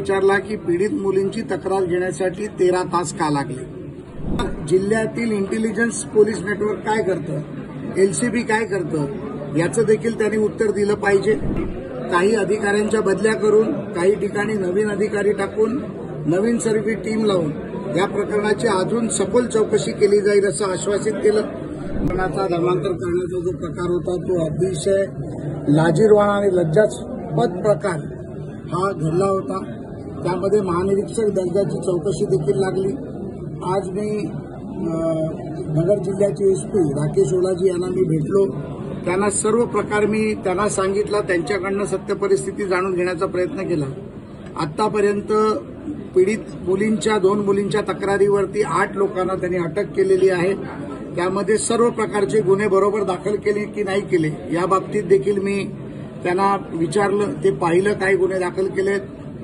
विचारला की पीडित मुलींची तक्रार घेण्यासाठी 13 तास का लागले। जिल्ह्यातील इंटेलिजन्स पोलीस नेटवर्क काय करतं, एलसीबी काय करतं, याचं देखील त्यांनी उत्तर दिलं पाहिजे। काही अधिकाऱ्यांच्या बदल्या करून, काही ठिकाणी नवीन अधिकारी टाकून, नवीन सर्व्हिस टीम लावून या प्रकरणाची अजून सखोल चौकशी केली जाईल असं आश्वासित केलं। धर्मांतर करण्याचा जो प्रकार होता तो अतिशय लाजिरवाणा आणि लज्जास्पद प्रकार हा घडला होता। त्यामध्ये महानिरीक्षक दर्जाची चौकशी देखील लागली। आज मी नगर जिल्ह्याचे एसपी राकेश ओलाजी यांना मी भेटलो। त्यांना सर्व प्रकार मी त्यांना सांगितला, त्यांच्याकडनं सत्य परिस्थिती जाणून घेण्याचा प्रयत्न केला। आतापर्यंत पीडित मुलींच्या 2 मुलींच्या तक्रारीवरती 8 लोकांना त्यांनी अटक केलेली आहे। त्यामध्ये सर्व प्रकारचे गुन्हे बरोबर दाखल केले की नाही केले या बाबतीत देखील मी त्यांना विचारलं। ते पाहिलं काय गुन्हे दाखल केलेत।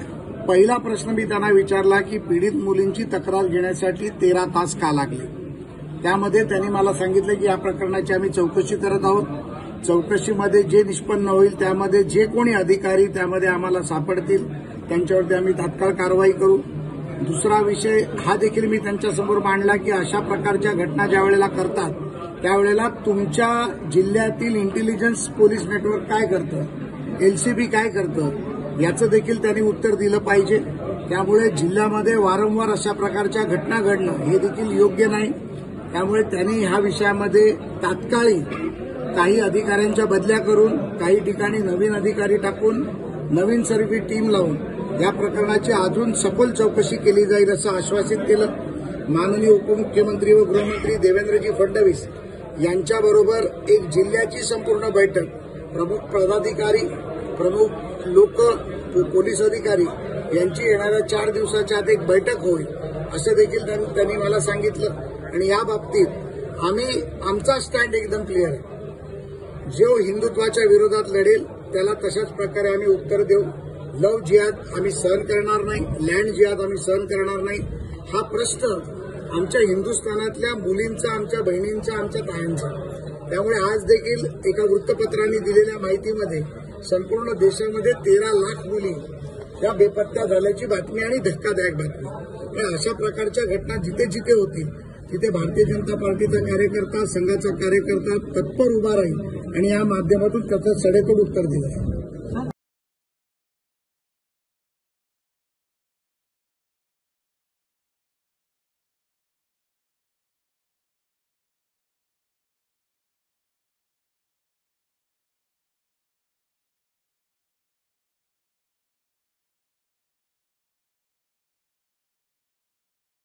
पहिला प्रश्न मी त्यांना विचारला की पीडित मुलींची तक्रार घेण्यासाठी 13 तास का लागले। त्यामध्ये त्यांनी मला सांगितलं की या प्रकरणाची आम्ही चौकशी करत आहोत। चौकशीमध्ये जे निष्पन्न होईल त्यामध्ये जे कोणी अधिकारी त्यामध्ये आम्हाला सापडतील त्यांच्यावरती आम्ही तात्काळ कारवाई करू। दुसरा विषय हा देखील मी त्यांच्यासमोर मांडला की अशा प्रकारच्या घटना ज्या वेळेला करतात त्यावेळेला तुमच्या जिल्ह्यातील इंटेलिजन्स पोलीस नेटवर्क काय करतं, एलसीबी काय करतं, याचं देखील त्यांनी उत्तर दिलं पाहिजे। त्यामुळे जिल्ह्यामध्ये वारंवार अशा प्रकारच्या घटना घडणं हे देखील योग्य नाही। त्यामुळे त्यांनी ह्या विषयामध्ये तात्काळी काही अधिकाऱ्यांच्या बदल्या करून, काही ठिकाणी नवीन अधिकारी टाकून, नवीन सर्व्हिस टीम लावून या प्रकरणाची अजून सखोल चौकशी केली जाईल असं आश्वासित केलं। माननीय उपमुख्यमंत्री व गृहमंत्री देवेंद्रजी फडणवीस यांच्याबरोबर एक जिल्ह्याची संपूर्ण बैठक, प्रमुख पदाधिकारी, प्रमुख लोक, पोलीस अधिकारी यांची येणाऱ्या 4 दिवसाच्या आत एक बैठक होईल असं देखील त्यांनी मला सांगितलं। आणि या बाबतीत आमचा स्टँड एकदम क्लिअर आहे। जो हिंदुत्वाच्या विरोधात लढेल त्याला तशाच प्रकारे आम्ही उत्तर देऊ। लव्ह जिहाद आम्ही सहन करणार नाही, लँड जिहाद आम्ही सहन करणार नाही। हा प्रश्न आमच्या हिंदुस्थानातल्या मुलींचा, आमच्या बहिणींचा, आमच्या तायांचा। त्यामुळे आज देखील एका वृत्तपत्रांनी दिलेल्या माहितीमध्ये संपूर्ण देशामध्ये 13 लाख मुली या बेपत्ता झाल्याची बातमी आणि धक्कादायक बातमी। अशा प्रकारच्या घटना जिथे जिथे होतील तिथे भारतीय जनता पार्टीचा कार्यकर्ता, संघाचा कार्यकर्ता तत्पर उभा राहील आणि या माध्यमातून त्याचं सडेतोड उत्तर दिलं।